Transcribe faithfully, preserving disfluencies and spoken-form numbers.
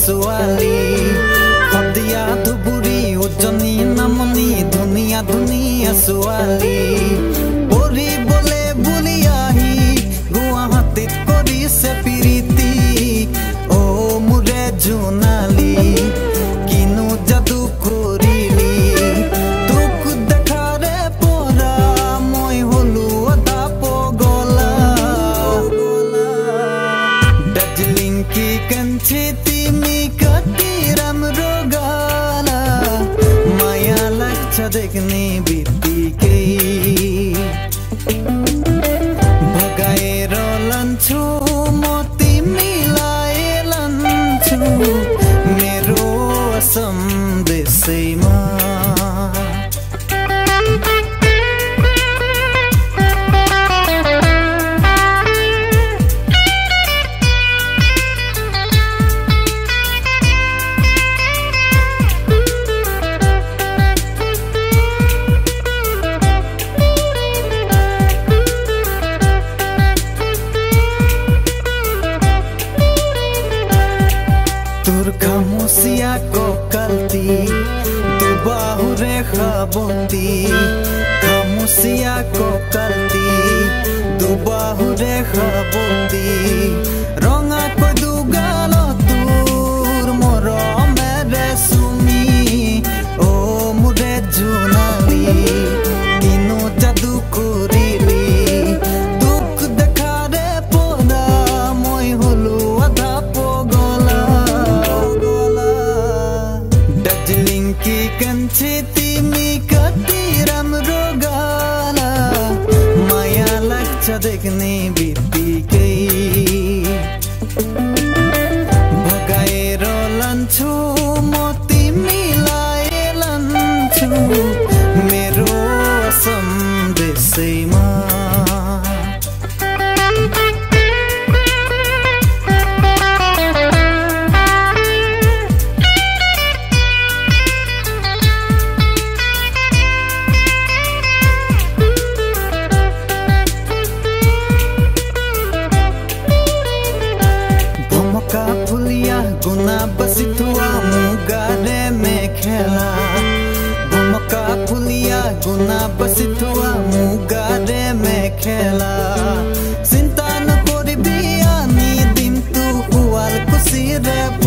ছোৱালী সদিয়া ধুবুৰী উজনি নামনি ধুনীয়া ধুনীয়া ছোৱালী পঢ়িবলে বুলি আহি গুৱাহাটীত কৰিছে প্ৰীতি অ মোৰে জোনালী কিনো যাদু কৰিলি তোক দেখাৰে পৰা মই হলো আধা পগলা দাৰ্জিলিং কি কাঞ্চি तिमी कति राम्रो गाला माया लाग्छ देख्ने बित्तिकै भगाएर लान्छु म तिमीलाई लान्छु मेरो असम देशैमा তোর খামুচিয়া ককালতি দুবাহুরে খাবতি খামুচিয়া ককালতি দুবাহুরে খাবতি রঙা কৈ দুগাল তোর মৰমেৰে চুমি অ মোৰে জোনালী কিনো যাদু কৰিলি তোক দেখাৰে পৰা মই হলো আধা পগলা दार्जिलिङ की कान्छी तिमी कति राम्रो गाला माया लाग्छ देख्ने बित्तिकै भगाएर लान्छु म तिमीलाई लान्छु मेरो असम देशैमा फुलिया गुना बसी थुआ मुगारे में खेला भमका फुलिया गुना बसी थुआ मुगारे में खेला चिंता न करिबी आनी दिन तू हुआल खुशी रे